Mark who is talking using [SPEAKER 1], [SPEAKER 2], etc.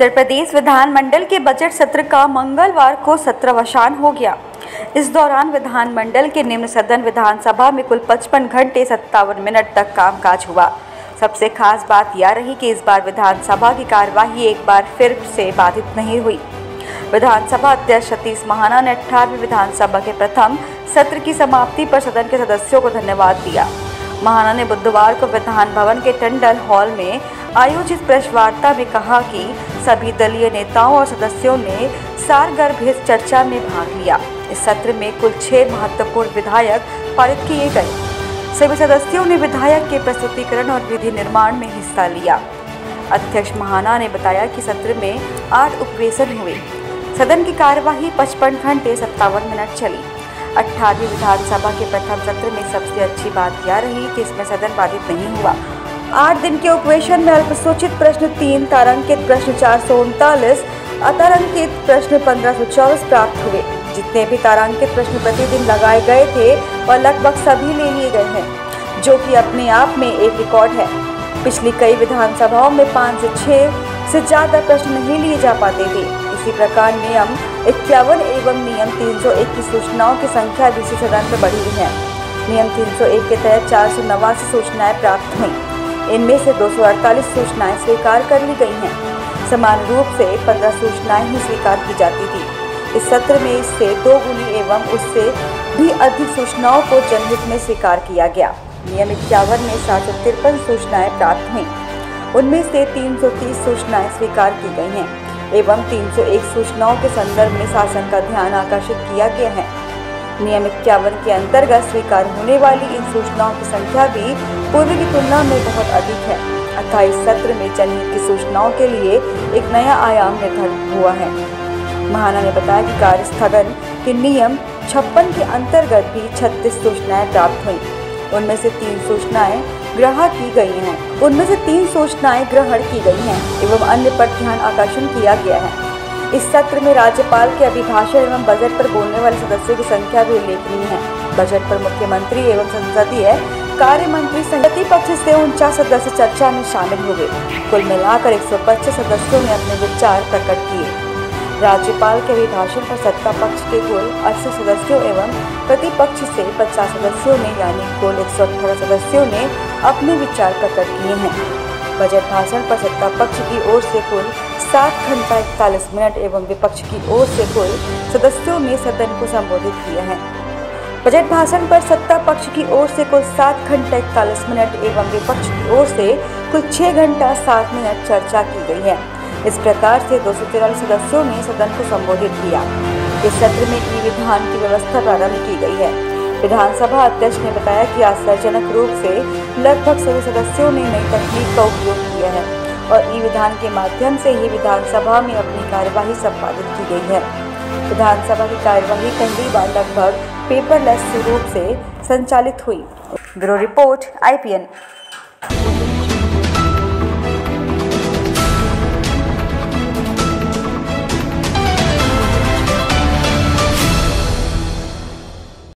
[SPEAKER 1] उत्तर प्रदेश विधानमंडल के बजट सत्र का मंगलवार को सत्रावसान हो गया। इस दौरान विधानमंडल के निम्न सदन विधानसभा में कुल 55 घंटे 57 मिनट तक कामकाज हुआ। सबसे खास बात यह रही कि इस बार विधानसभा की कार्यवाही एक बार फिर से बाधित नहीं हुई। विधानसभा अध्यक्ष सतीश महाना ने 18वीं विधानसभा के प्रथम सत्र की समाप्ति पर सदन के सदस्यों को धन्यवाद दिया। महाना ने बुधवार को विधान भवन के टंडन हॉल में आयोजित प्रेस वार्ता में कहा कि सभी दलीय नेताओं और सदस्यों ने सारगर्भित चर्चा में भाग लिया। इस सत्र में कुल 6 महत्वपूर्ण विधेयक पारित किए गए। सभी सदस्यों ने विधेयक के प्रस्तुतिकरण और विधि निर्माण में हिस्सा लिया। अध्यक्ष महाना ने बताया कि सत्र में 8 उपवेशन हुए। सदन की कार्यवाही 55 घंटे 57 मिनट चली। 18वीं विधानसभा के प्रथम सत्र में सबसे अच्छी बात यह रही कि इसमें सदन बाधित नहीं हुआ। 8 दिन के उपवेशन में अल्पसूचित प्रश्न 3, तारांकित प्रश्न 439, अतारांकित प्रश्न 1524 प्राप्त हुए। जितने भी तारांकित प्रश्न प्रतिदिन लगाए गए थे वह लगभग सभी ले लिए गए हैं, जो कि अपने आप में एक रिकॉर्ड है। पिछली कई विधानसभाओं में 5 से 6 से ज़्यादा प्रश्न नहीं लिए जा पाते थे। इसी प्रकार नियम 51 एवं नियम 301 की सूचनाओं की संख्या भी इसी सदन पर बढ़ी है। नियम 301 के तहत 489 सूचनाएं प्राप्त हुई। इनमें से 248 सूचनाएं स्वीकार कर ली गई हैं। समान रूप से 15 सूचनाएं ही स्वीकार की जाती थी। इस सत्र में इससे 2 गुनी एवं उससे भी अधिक सूचनाओं को जनहित में स्वीकार किया गया। नियम 51 में 753 सूचनाएं प्राप्त हुई। उनमें से 330 सूचनाएं स्वीकार की गई हैं एवं 301 सूचनाओं के संदर्भ में शासन का ध्यान आकर्षित किया गया है। नियम 51 के अंतर्गत स्वीकार होने वाली इन सूचनाओं की संख्या भी पूर्व की तुलना में बहुत अधिक है। अतः इस सत्र में जनहित की सूचनाओं के लिए एक नया आयाम निर्धारित हुआ है। महाना ने बताया कि कार्य स्थगन के नियम 56 के अंतर्गत भी 36 सूचनाएं प्राप्त हुई। उनमें से 3 सूचनाएं ग्रहण की गई हैं एवं अन्य पर ध्यान आकर्षण किया गया है। इस सत्र में राज्यपाल के अभिभाषण एवं बजट पर बोलने वाले सदस्यों की संख्या भी उल्लेखनीय है। बजट पर मुख्यमंत्री एवं संसदीय कार्य मंत्री सहित प्रतिपक्ष से 49 सदस्य चर्चा में शामिल हुए। कुल मिलाकर 125 सदस्यों ने अपने विचार प्रकट किए। राज्यपाल के अभिभाषण पर सत्ता पक्ष के कुल 80 सदस्यों एवं प्रतिपक्ष से 50 सदस्यों ने यानी कुल 118 सदस्यों ने अपने विचार प्रकट किए हैं। बजट भाषण पर सत्ता पक्ष की ओर से कुल 7 घंटा 41 मिनट एवं विपक्ष की ओर से कुल सदस्यों ने सदन को संबोधित किया है। बजट भाषण पर सत्ता पक्ष की ओर से कुल 7 घंटा 41 मिनट एवं विपक्ष की ओर से कुल 6 घंटा 7 मिनट चर्चा की गई है। इस प्रकार से 243 सदस्यों ने सदन को संबोधित किया। इस सत्र में ई-विधान की व्यवस्था प्रारंभ की गई है। विधानसभा अध्यक्ष ने बताया कि आश्चर्यजनक रूप से लगभग सभी सदस्यों ने नई तकनीक का उपयोग किया है और ई-विधान के माध्यम से ही विधानसभा में अपनी कार्यवाही संपादित की गई है। विधानसभा की कार्यवाही पहली बार लगभग पेपरलेस रूप से संचालित हुई। Bureau report IPN।